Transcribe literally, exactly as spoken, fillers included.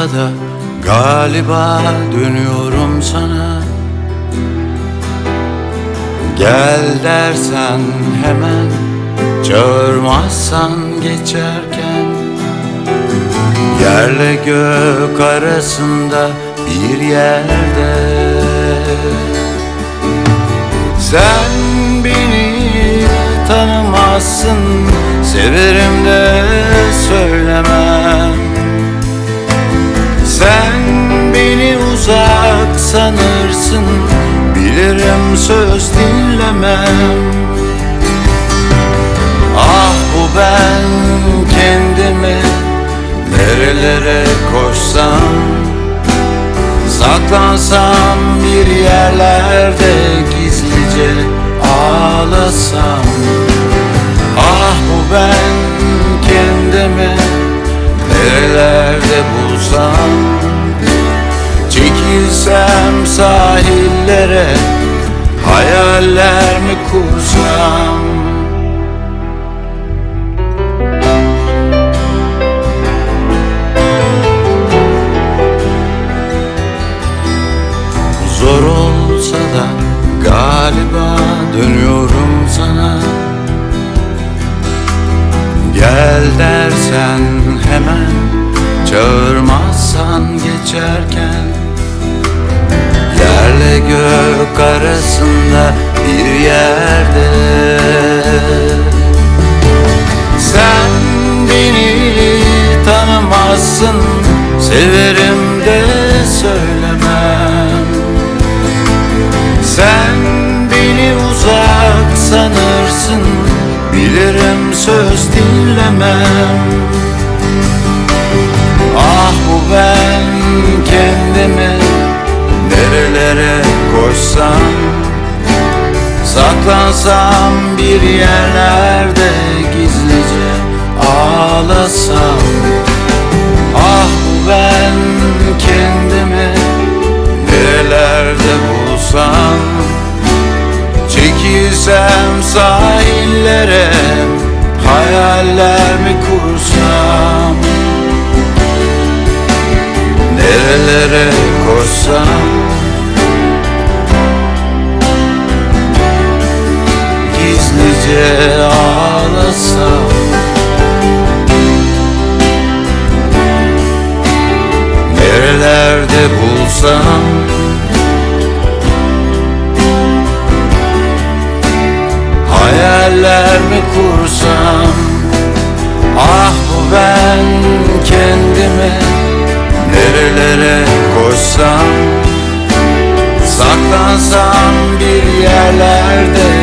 da galiba dönüyorum sana. Gel dersen hemen, çağırmazsan geçerken, yerle gök arasında bir yerde. Sen beni tanımazsın, severim de söylemem. Sen beni uzak sanırsın, bilirim söz dinlemem. Ah bu ben kendimi nerelere koşsam, saklansam bir yerlerde gizlice ağlasam. Ah bu ben kendimi nerelerde bulsam, çekilsem sahillere, hayaller mi kursam. Zor olsa da galiba dönüyorum sana. Gel dersen hemen, çağırmazsan geçerken, yerle gök arasında bir yerde. Sen beni tanımazsın, severim de söylemem. Sen beni uzak sanırsın, bilirim söz dinlemem. Ah bu ben kendimi nerelere koşsam, saklansam bir yerlerde gizlice ağlasam. Ah bu ben kendimi nerelerde bulsam, çekilsem sahillere, hayaller mi kursam. Nerelere koşsam, gizlice ağlasam. Nerelerde bulsam, hayaller mi kursam. Ah bu ben kendimi nerelere koşsam, saklansam bir yerlerde